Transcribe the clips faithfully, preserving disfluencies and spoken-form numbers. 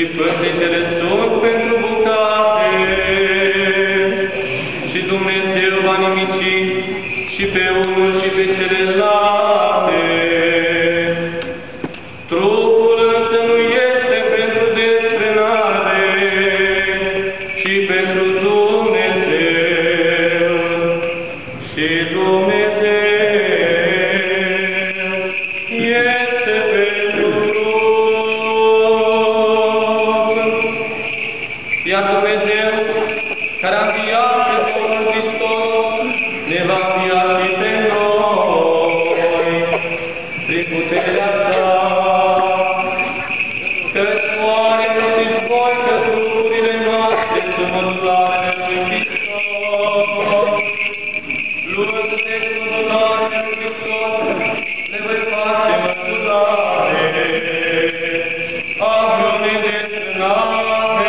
pârnicele sunt pentru bucate. Și Dumnezeu va nimici și pe unul și pe celelalte. Trupul însă nu este pentru desfrânare, ci pentru Dumnezeu. Și Dumnezeu este pentru trup. Iar Dumnezeu, care a înviat pe Domnul Hristos, ne va învia și pe noi, prin puterea sa. Căci oare nu știți voi că trupurile noastre sunt mădularele lui Hristos? Luându-te cu mădularele lui Hristos, le voi face mădulare a vrunii desfrânate.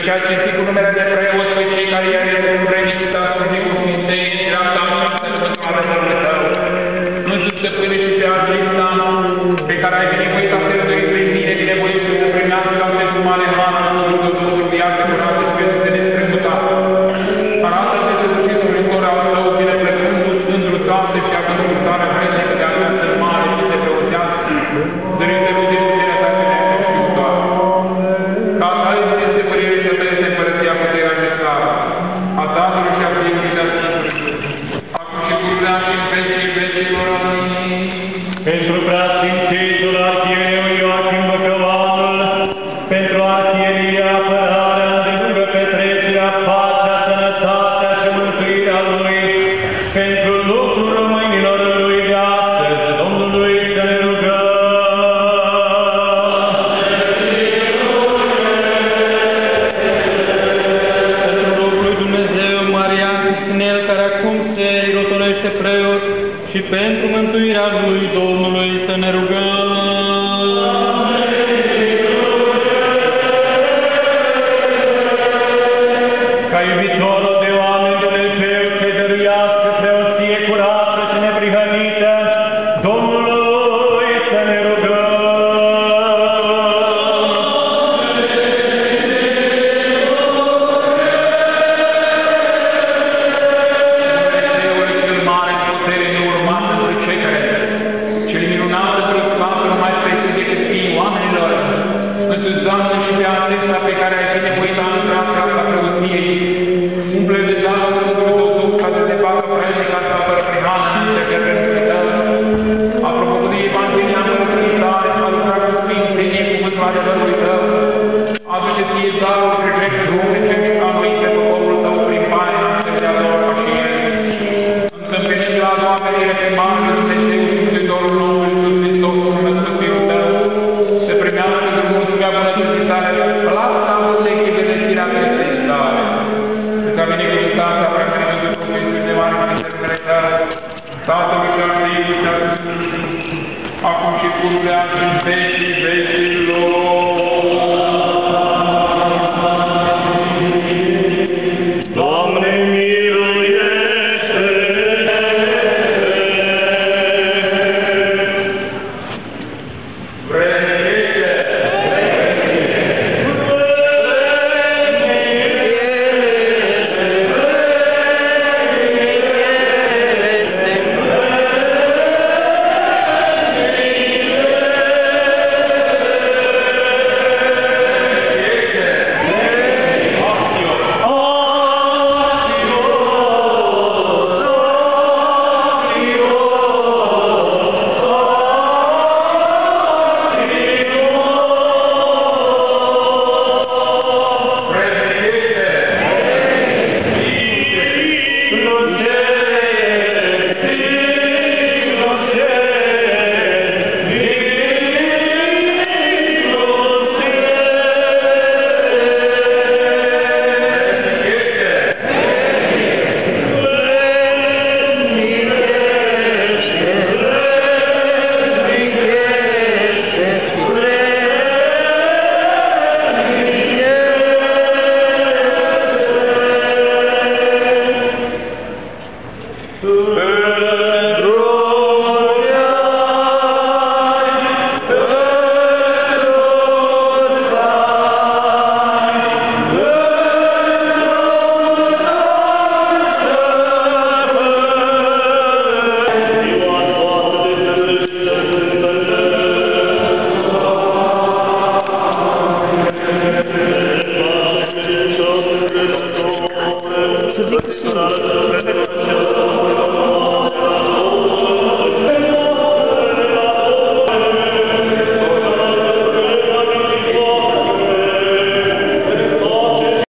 După ce a citit cu numele de preoți pe cei care i-ai revisitat Sfântul Sfinței, dreapta aceasta pentru adevărul tău. Însuți stăpâne și pe acesta, pe care ai binevoit a tăruit prin mine, binevoit să primească acest mare har, pentru că Domnul viață curată și pentru să ne strămuta. Arată-te săvârșitul viitor al tău, bineplăcându-ți Sfântul Tată și având starea vrednică de a gândă mare și de preotească, dăruindu-i din puterea ta cănească și iubitoare. Ca ta este părere și a ta este împărăția, puterea și slava, a Tatălui și a Fiului și a Sfântului Duh, acum și pururea și în vecii vecilor. Amin. Pentru preasfințitul arhiereu Ioachim Băcăvanul, pentru arhieria, apărarea, îndelungă petrecerea, pacea, sănătatea și mântuirea lui, pentru lucrul românilor lui de astăzi, Domnului să ne rugăm. Pentru lucrul lui Dumnezeu, Marian Cristinel, care acum se rotolește preot, și pentru mântuirea lui Domnului să ne rugăm. Ca iubitorul de oameni Dumnezeu să-i dăruiască preoție curată și neprihănită, Domnului să ne rugăm. Dumnezeul cel mare și putere neurmată pentru cei care, cel minunat într-o sfântă numai presus decât fiii oamenilor, însuți, Doamne, și pe acesta pe care ai binevoit a intrat ca la preoției, umple de darul Sfântului Tău Duh ca să te facă vrednic asta fără prihană în înțelepciunea ta. Apropo de Evanghelia Împărăției tale, a lucrat cu Sfințenie cuvântul adevărului Tău, aduce ție darul privește Dumnezeu ce ca noi pe poporul Tău prin paia înțelepciunea lor ca și El. Însă împește la doamnele pe mare,